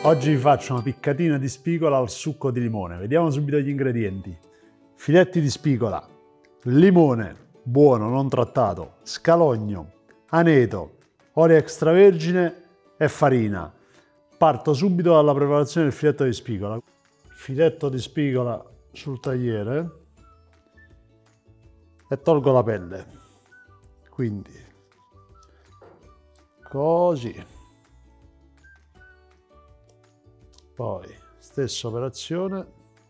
Oggi vi faccio una piccatina di spigola al succo di limone. Vediamo subito gli ingredienti. Filetti di spigola, limone buono non trattato, scalogno, aneto, olio extravergine e farina. Parto subito dalla preparazione del filetto di spigola. Filetto di spigola sul tagliere e tolgo la pelle. Quindi così. Poi stessa operazione,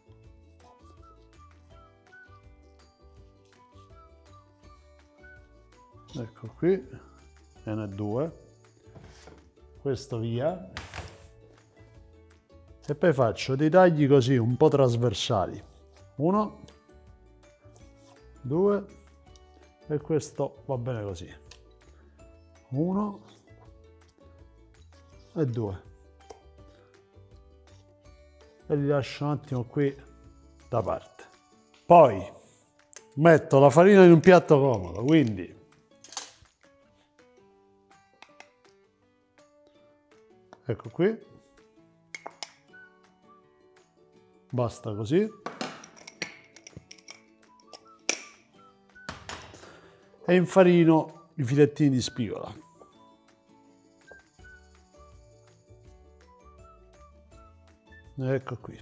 ecco qui, e ne due, questo via, e poi faccio dei tagli così un po' trasversali, 1, 2, e questo va bene così, 1 e 2. E li lascio un attimo qui da parte. Poi metto la farina in un piatto comodo, quindi ecco qui, basta così, e infarino i filettini di spigola. Ecco qui.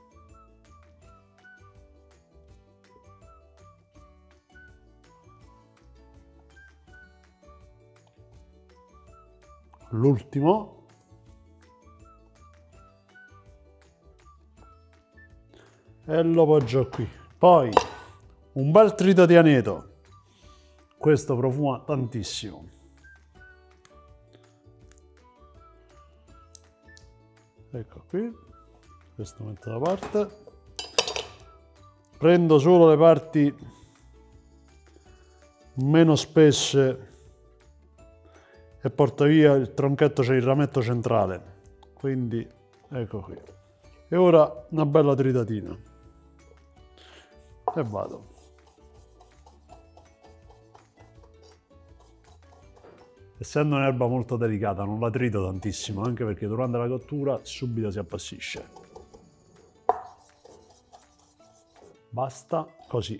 L'ultimo. E lo poggio qui. Poi un bel trito di aneto. Questo profuma tantissimo. Ecco qui. Questo metto da parte, prendo solo le parti meno spesse e porto via il tronchetto, cioè il rametto centrale, quindi ecco qui. E ora una bella tritatina e vado. Essendo un'erba molto delicata non la trito tantissimo, anche perché durante la cottura subito si appassisce. Basta così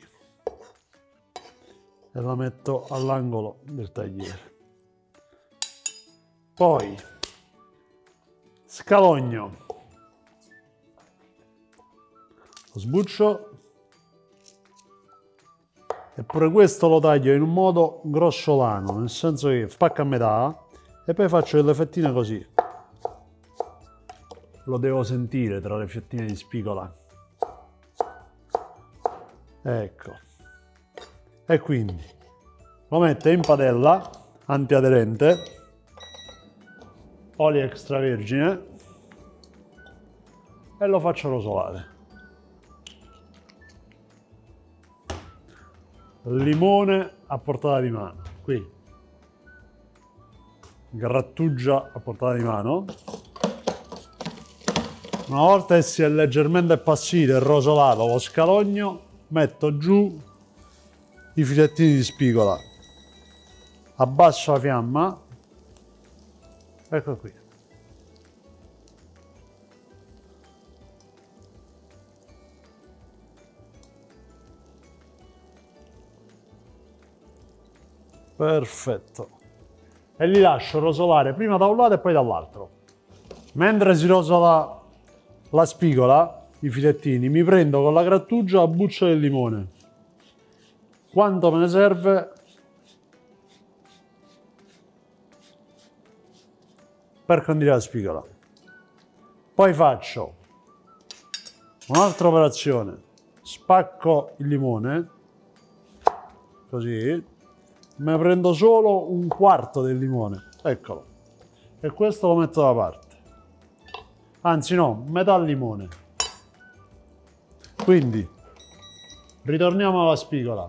e la metto all'angolo del tagliere. Poi scalogno, lo sbuccio e pure questo lo taglio in un modo grossolano, nel senso che spacco a metà e poi faccio delle fettine così. Lo devo sentire tra le fettine di spigola. Ecco, e quindi lo metto in padella antiaderente, olio extravergine e lo faccio rosolare. Limone a portata di mano, qui, grattugia a portata di mano. Una volta che si è leggermente appassito e rosolato lo scalogno, metto giù i filettini di spigola, abbasso la fiamma, ecco qui. Perfetto. E li lascio rosolare prima da un lato e poi dall'altro. Mentre si rosola la spigola, i filettini, mi prendo con la grattugia la buccia del limone. Quanto me ne serve per condire la spigola. Poi faccio un'altra operazione. Spacco il limone, così, me ne prendo solo un quarto del limone, eccolo. E questo lo metto da parte. Anzi no, metà limone. Quindi ritorniamo alla spigola.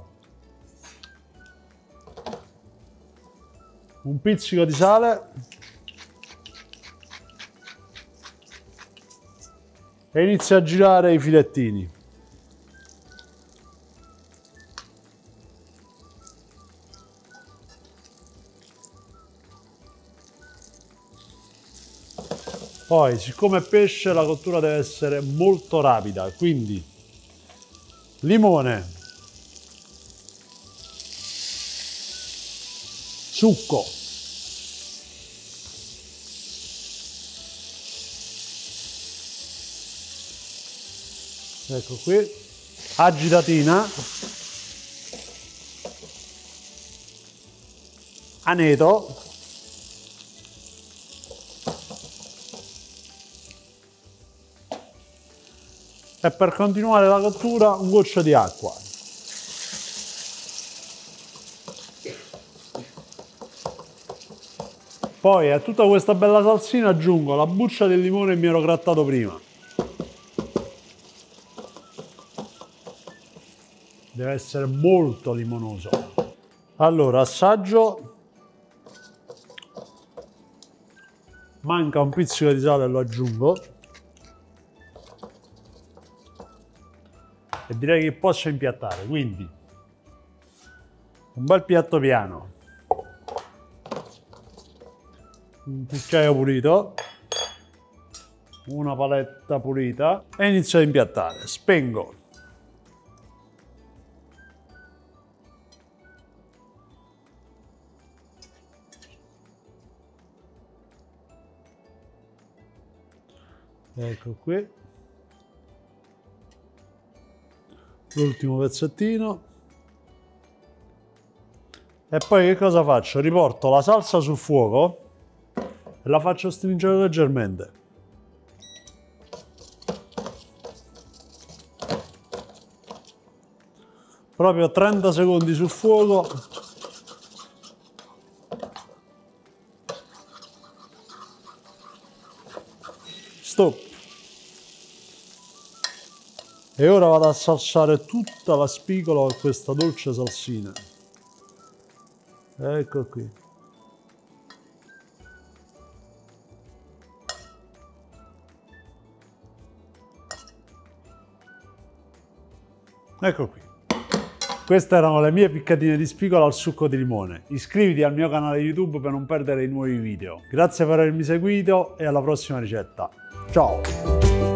Un pizzico di sale e inizio a girare i filettini. Poi, siccome è pesce, la cottura deve essere molto rapida, quindi limone, succo, ecco qui, agitatina, aneto, e per continuare la cottura un goccio di acqua. Poi a tutta questa bella salsina aggiungo la buccia del limone che mi ero grattato prima. Deve essere molto limonoso. Allora, assaggio. Manca un pizzico di sale, lo aggiungo. E direi che posso impiattare, quindi un bel piatto piano, un cucchiaio pulito, una paletta pulita e inizio ad impiattare. Spengo. Ecco qui. L'ultimo pezzettino. E poi che cosa faccio? Riporto la salsa sul fuoco e la faccio stringere leggermente. Proprio 30 secondi sul fuoco. Stop. E ora vado a salsare tutta la spigola con questa dolce salsina. Ecco qui. Ecco qui. Queste erano le mie piccatine di spigola al succo di limone. Iscriviti al mio canale YouTube per non perdere i nuovi video. Grazie per avermi seguito e alla prossima ricetta. Ciao!